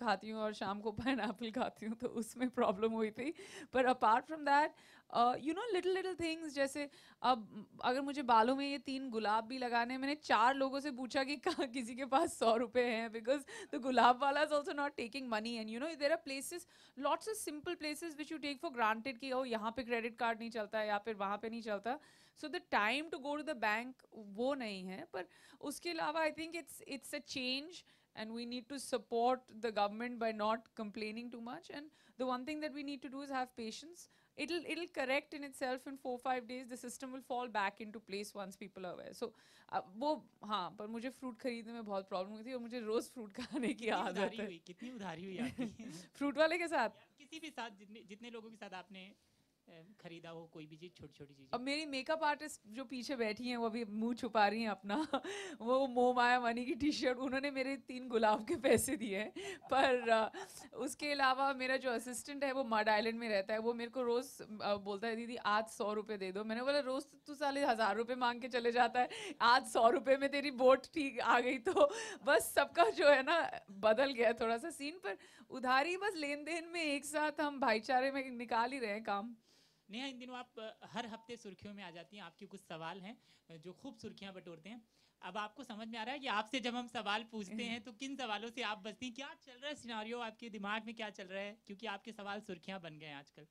खाती हूँ और शाम को पाइनएप्पल खाती हूँ, तो उसमें प्रॉब्लम हुई थी। पर apart from that you know little little things, जैसे अब अगर मुझे बालों में ये 3 गुलाब भी लगाने हैं, मैंने 4 लोगों से पूछा कि कहाँ किसी के पास 100 रुपए हैं, बिकॉज द गुलाब वाला is also not taking money. And you know there are places, lots of simple places which you take for granted कि ओ यहाँ पे क्रेडिट कार्ड नहीं चलता है या फिर वहाँ पे नहीं चलता, so the time to go to the bank वो नहीं है। पर उसके अलावा I think it's a change and we need to support the government by not complaining too much. And the one thing that we need to do is have patience. It'll correct in itself in 4-5 days. The system will fall back into place once people are aware. So वो हाँ, पर मुझे fruit खरीदने में बहुत problem हुई थी और मुझे रोज फ्रूट खाने की आदत है। कितनी उधारी हुई आपकी? फ्रूट वाले के साथ, किसी भी साथ, जितने जितने लोगों के साथ आपने खरीदा हो कोई भी चीज, छोटी छोटी अब चीजें? मेरी मेकअप आर्टिस्ट जो पीछे बैठी हैं वो अभी मुंह छुपा रही हैं अपना वो मोह माया मनी की टी शर्ट, उन्होंने मेरे 3 गुलाब के पैसे दिए हैं। पर उसके अलावा मेरा जो असिस्टेंट है वो मड आइलैंड में रहता है, वो मेरे को रोज बोलता है दीदी आज 100 रुपए दे दो। मैंने बोला रोज तू साले 1000 रुपए मांग के चले जाता है, आज 100 रुपए में तेरी बोट ठीक आ गई। तो बस सबका जो है ना बदल गया है थोड़ा सा सीन। पर उधारी बस लेन देन में एक साथ हम भाईचारे में निकाल ही रहे हैं काम। नेहा, इन दिनों आप हर हफ्ते सुर्खियों में आ जाती हैं, आपके कुछ सवाल हैं जो खूब सुर्खियां बटोरते हैं। अब आपको समझ में आ रहा है कि आपसे जब हम सवाल पूछते हैं तो किन सवालों से आप बचती हैं? क्या चल रहा है सिनारियो आपके दिमाग में, क्या चल रहा है, क्योंकि आपके सवाल सुर्खियां बन गए हैं आजकल?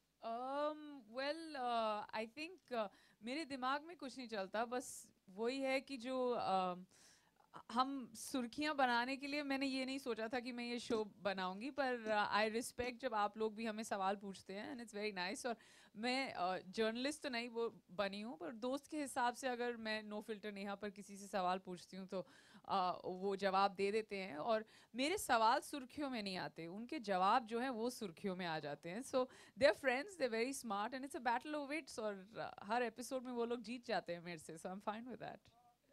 वेल आई थिंक मेरे दिमाग में कुछ नहीं चलता, बस वही है कि जो हम सुर्खियां बनाने के लिए मैंने ये नहीं सोचा था कि मैं ये शो बनाऊंगी। पर आई रिस्पेक्ट जब आप लोग भी हमें सवाल पूछते हैं एंड इट्स वेरी नाइस। और मैं जर्नलिस्ट तो नहीं वो बनी हूँ, पर दोस्त के हिसाब से अगर मैं नो फिल्टर नेहा पर किसी से सवाल पूछती हूँ तो वो जवाब दे देते हैं। और मेरे सवाल सुर्खियों में नहीं आते, उनके जवाब जो हैं वो सुर्खियों में आ जाते हैं। So they are friends, they very smart and it's a battle of wits, और हर एपिसोड में वो लोग जीत जाते हैं मेरे से, so I am fine with that.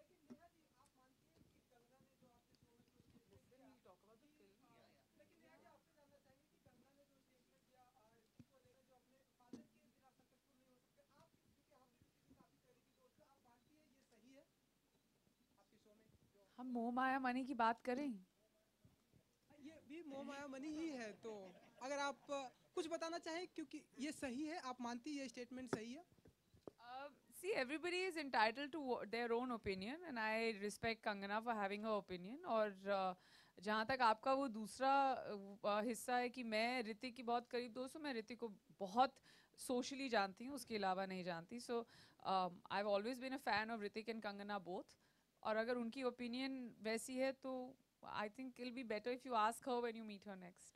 हम मोह माया मनी की बात करें? ये भी मोह माया मनी ही है, तो अगर आप कुछ बताना चाहें, क्योंकि ये सही है, आप मानती है ये स्टेटमेंट सही है? See, everybody is entitled to their own opinion, and I respect Kangana for having her opinion. और जहाँ तक आपका वो दूसरा हिस्सा है कि मैं ऋतिक की बहुत करीब दोस्त हूँ, मैं ऋतिक को बहुत सोशली जानती हूँ, उसके अलावा नहीं जानती। So I have always been a fan of Hrithik and Kangana both. और अगर उनकी ओपिनियन वैसी है तो I think it be better if you ask her when you meet her next.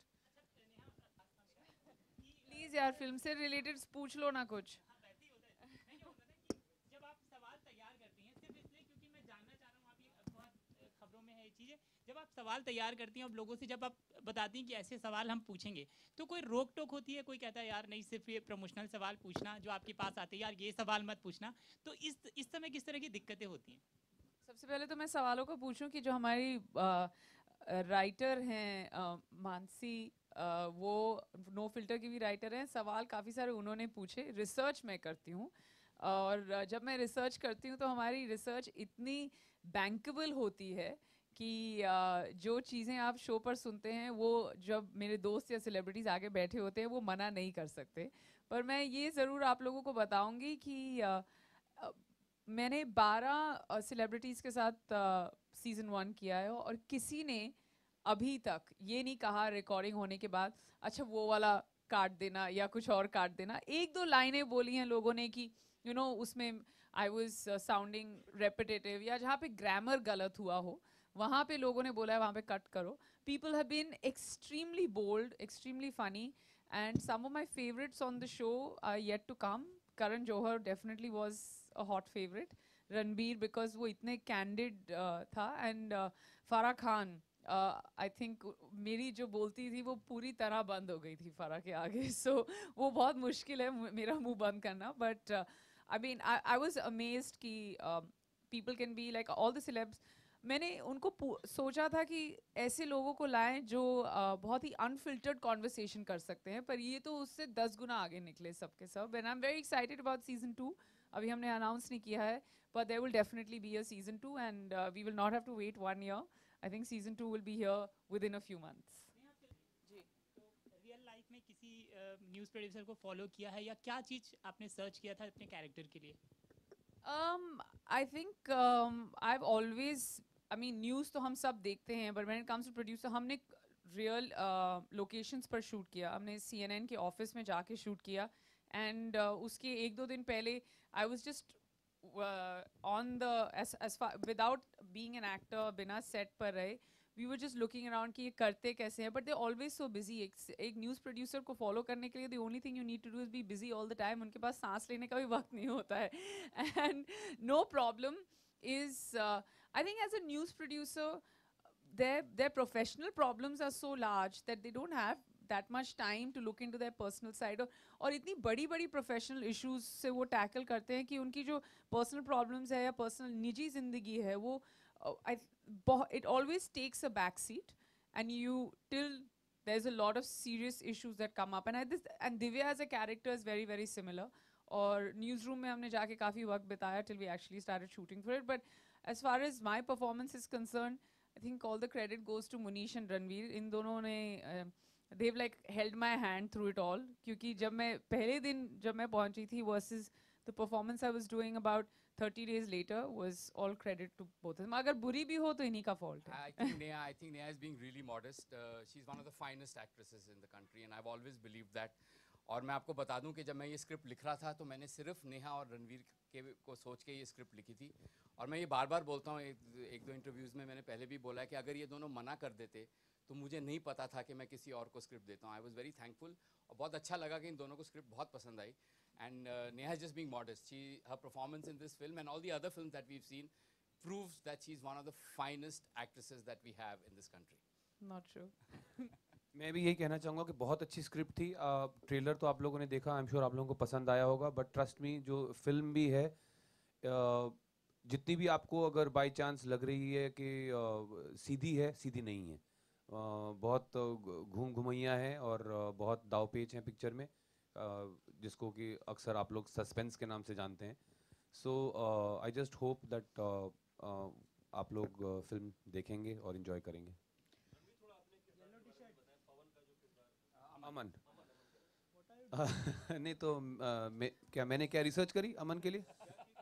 Please यार, फिल्म से रिलेटेड पूछ लो ना कुछ। हाँ, वैसे ही होता है। नहीं, क्या होता है ना कि जब आप सवाल तैयार करती हैं, सिर्फ इसलिए क्योंकि मैं जानना चाह रहा हूँ, आप ये बहुत खबरों में है ये चीज़ें, जब आप सवाल तैयार करती हैं अब लोगों से, जब आप बताती हैं कि ऐसे सवाल हम पूछेंगे, तो कोई रोक टोक होती है? कोई कहता है यार नहीं, सिर्फ ये प्रमोशनल सवाल पूछना, जो आपके पास आते हैं यार ये सवाल मत पूछना, तो इस समय किस तरह की दिक्कतें होती हैं? सबसे पहले तो मैं सवालों को पूछूं कि जो हमारी राइटर हैं मानसी, वो नो फिल्टर की भी राइटर हैं, सवाल काफ़ी सारे उन्होंने पूछे। रिसर्च मैं करती हूँ, और जब मैं रिसर्च करती हूँ तो हमारी रिसर्च इतनी बैंकेबल होती है कि जो चीज़ें आप शो पर सुनते हैं वो जब मेरे दोस्त या सेलिब्रिटीज़ आगे बैठे होते हैं वो मना नहीं कर सकते। पर मैं ये ज़रूर आप लोगों को बताऊंगी कि मैंने 12 सेलिब्रिटीज़ के साथ सीज़न 1 किया है, और किसी ने अभी तक ये नहीं कहा रिकॉर्डिंग होने के बाद अच्छा वो वाला काट देना या कुछ और काट देना। एक दो लाइनें बोली हैं लोगों ने कि यू नो उसमें आई वॉज साउंडिंग रेपिटेटिव, या जहाँ पे ग्रामर गलत हुआ हो वहाँ पे लोगों ने बोला है वहाँ पे कट करो। People have been extremely bold, extremely funny, and some of my favourites on the show are yet to come. Karan Johar definitely was a hot favourite. Ranbir because वो इतने कैंडिड था, and Farah Khan I think मेरी जो बोलती थी वो पूरी तरह बंद हो गई थी फराह के आगे। सो वो बहुत मुश्किल है मेरा मुंह बंद करना। But I mean I was amazed कि people can be like all the celebs. मैंने उनको सोचा था कि ऐसे लोगों को लाएं जो बहुत ही अनफिल्टर्ड कॉन्वर्सेशन कर सकते हैं, पर ये तो उससे 10 गुना आगे निकले सबके सब। And I am very excited about season 2। अभी हमने अनाउंस नहीं किया है, but there will definitely be a season 2, and we will not have to wait 1 year. I think season 2 will be here within a few months. News producer को follow किया है, या क्या चीज़ आपने सर्च किया था अपने कैरेक्टर के लिए? I think I've always, I mean, news तो हम सब देखते हैं, but when it comes to producer, हमने real locations पर shoot किया. हमने CNN के office में जाके shoot किया, and उसके एक दो दिन पहले I was just on the as far without being an actor, बिना set पर रहे, we were just looking around कि ये करते कैसे हैं, but they're always so busy. एक news producer को follow करने के लिए the only thing you need to do is be busy all the time. उनके पास सांस लेने का भी वक्त नहीं होता है. And no problem is, I think as a news producer, their professional problems are so large that they don't have that much time to look into their personal side. और इतनी बड़ी बड़ी professional issues से वो tackle करते हैं कि उनकी जो personal problems है या personal निजी जिंदगी है वो it always takes a back seat, and you till there's a lot of serious issues that come up, and Divya as a character is very very similar. और newsroom में हमने जाके काफी वक्त बिताया till we actually started shooting for it. But as far as my performance is concerned, I think all the credit goes to Munish and Ranveer. इन दोनों ने they've like held my hand through it all. क्योंकि जब मैं पहले दिन जब मैं पहुंची थी versus the performance I was doing about 30 days later was all credit to both of them. अगर बुरी भी हो तो इन्हीं का fault है. I think Neha is being really modest. She's one of the finest actresses in the country, and I've always believed that. और मैं आपको बता दूं कि जब मैं ये स्क्रिप्ट लिख रहा था तो मैंने सिर्फ नेहा और रणवीर के को सोच के ये स्क्रिप्ट लिखी थी. और मैं ये बार बार बोलता हूँ, एक दो इंटरव्यूज़ में मैंने पहले भी बोला है कि अगर ये दोनों मना कर देते तो मुझे नहीं पता था कि मैं किसी और को स्क्रिप्ट देता हूँ. आई वॉज वेरी थैंकफुल, और बहुत अच्छा लगा कि इन दोनों को स्क्रिप्ट बहुत पसंद आई. And Neha is just being modest. Her performance in this film and all the other films that we have seen proves that she's one of the finest actresses that we have in this country. Not true. मैं भी यही कहना चाहूँगा कि बहुत अच्छी script थी. Trailer तो आप लोगों ने देखा, आई एम श्योर आप लोगों को पसंद आया होगा. बट ट्रस्ट मी, जो फिल्म भी है, जितनी भी आपको अगर बाय चांस लग रही है कि सीधी है, सीधी नहीं है. बहुत घूम घुमैया है और बहुत दाव पेच हैं पिक्चर में, जिसको कि अक्सर आप लोग सस्पेंस के नाम से जानते हैं. So I just hope that आप लोग फिल्म देखेंगे और इन्जॉय करेंगे. अमन नहीं तो क्या मैंने क्या रिसर्च करी अमन के लिए?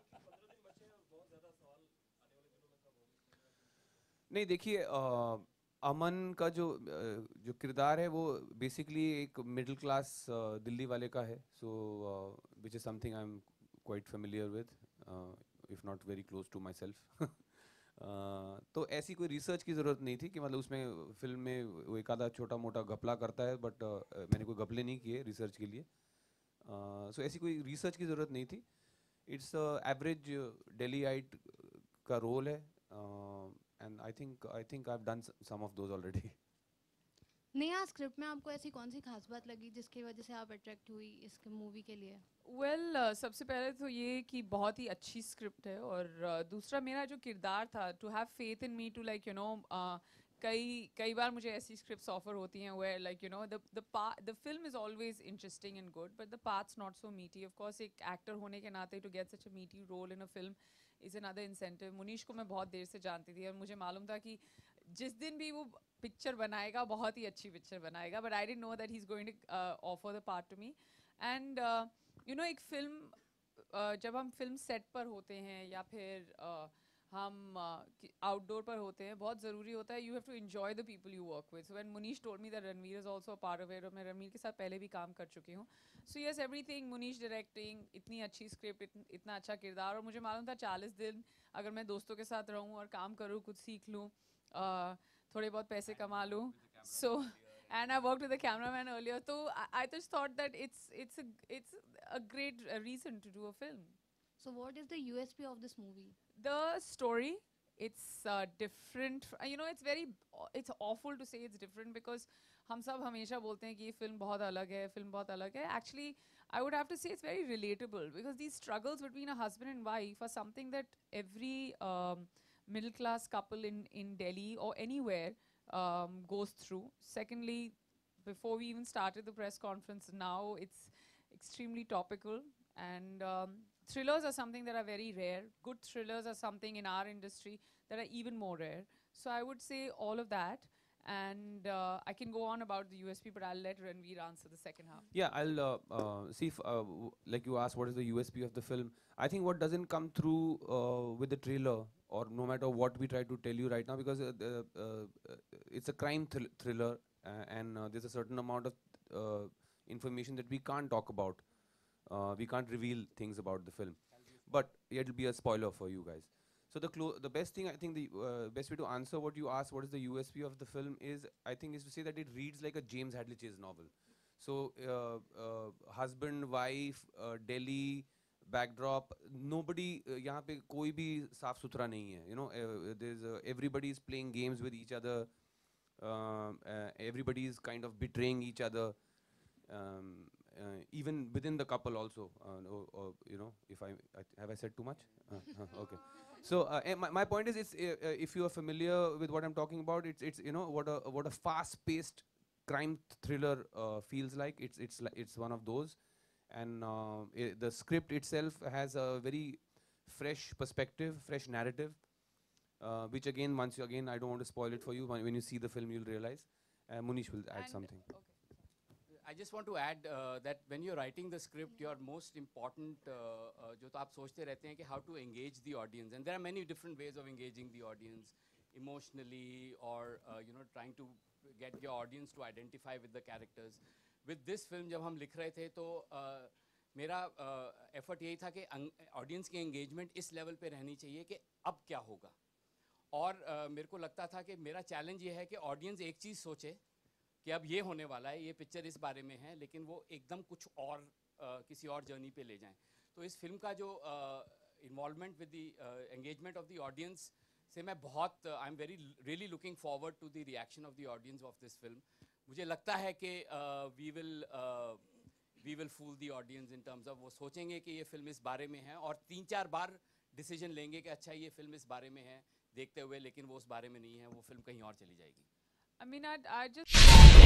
नहीं, देखिए, अमन का जो किरदार है वो बेसिकली एक मिडिल क्लास दिल्ली वाले का है. So which is something I am quite familiar with, if not very close to myself. तो ऐसी कोई रिसर्च की ज़रूरत नहीं थी कि मतलब उसमें फिल्म में वो एक आधा छोटा मोटा घपला करता है, बट मैंने कोई घपले नहीं किए रिसर्च के लिए. सो ऐसी कोई रिसर्च की ज़रूरत नहीं थी. इट्स एवरेज डेलीआइट का रोल है, and I think I have done some of those already. Neha, script में आपको ऐसी कौन सी खास बात लगी जिसकी वजह से आप अट्रैक्ट हुई इस मूवी के लिए? Well, सबसे पहले तो ये कि बहुत ही अच्छी स्क्रिप्ट है, और दूसरा मेरा जो किरदार था, to have faith in me to like you know, कई बार मुझे ऐसी स्क्रिप्ट्स ऑफर होती हैं where like you know the film is always interesting and good but the parts not so meaty. Of course एक एक्टर होने के नाते to get such a meaty role in a film is another incentive. Munish को मैं बहुत देर से जानती थी और मुझे मालूम था कि जिस दिन भी वो पिक्चर बनाएगा बहुत ही अच्छी पिक्चर बनाएगा, but I didn't know that he is going to offer the part to me. And you know, एक फिल्म जब हम फिल्म सेट पर होते हैं या फिर हम आउटडोर पर होते हैं, बहुत ज़रूरी होता है you have to enjoy the people you work with. So when Munish told me that Ranveer is also a part of it, और मैं रणवीर के साथ पहले भी काम कर चुकी हूँ. So yes, everything, Munish directing, इतनी अच्छी स्क्रिप्ट, इतना अच्छा किरदार, और मुझे मालूम था 40 दिन अगर मैं दोस्तों के साथ रहूँ और काम करूँ, कुछ सीख लूँ, थोड़े बहुत पैसे कमा लूँ. सो and I worked with the cameraman earlier, so I just thought that it's a great reason to do a film. So what is the USP of this movie? The story, it's different. You know, it's awful to say it's different because हम सब हमेशा बोलते हैं कि ये film बहुत अलग है, फिल्म बहुत अलग है. Actually, I would have to say it's very relatable because these struggles between a husband and wife are something that every middle class couple in Delhi or anywhere goes through. Secondly, before we even started the press conference, now it's extremely topical, and thrillers are something that are very rare. Good thrillers are something in our industry that are even more rare. So I would say all of that. And I can go on about the USP, but I'll let Ranveer answer the second half. Yeah, I'll see if, like you asked, what is the USP of the film? I think what doesn't come through with the trailer, or no matter what we try to tell you right now, because it's a crime thriller, and there's a certain amount of information that we can't talk about. We can't reveal things about the film, but yeah, it'll be a spoiler for you guys. So the best thing, I think, the best way to answer what you asked, what is the USP of the film, is, I think, is to say that it reads like a James Hadley Chase novel. So husband, wife, Delhi, backdrop, nobody, यहाँ पे कोई भी साफ सुथरा नहीं है. You know, there's everybody is playing games with each other. Everybody is kind of betraying each other. Even within the couple also, you know, if have I said too much? Okay. So my point is, it's if you are familiar with what I'm talking about, it's you know what a fast-paced crime thriller feels like. It's one of those, and the script itself has a very fresh perspective, fresh narrative, which again, I don't want to spoil it for you. When you see the film, you'll realize. Munish will add And- something. Okay. I just want to add that when you're writing the script, your most important जो तो आप सोचते रहते हैं कि how to engage the audience, and there are many different ways of engaging the audience, emotionally, or you know, trying to get your audience to identify with the characters. With this film, जब हम लिख रहे थे तो मेरा effort यही था कि audience की engagement इस level पे रहनी चाहिए कि अब क्या होगा. और मेरे को लगता था कि मेरा challenge ये है कि audience एक चीज़ सोचे कि अब ये होने वाला है, ये पिक्चर इस बारे में है, लेकिन वो एकदम कुछ और किसी और जर्नी पे ले जाएं. तो इस फिल्म का जो involvement with the engagement of the audience से मैं बहुत I am really looking forward to the reaction of the audience of this film. मुझे लगता है कि we will fool the audience in terms of वो सोचेंगे कि ये फिल्म इस बारे में है, और 3-4 बार डिसीजन लेंगे कि अच्छा ये फिल्म इस बारे में है देखते हुए, लेकिन वो उस बारे में नहीं है, वो फिल्म कहीं और चली जाएगी. I mean, I just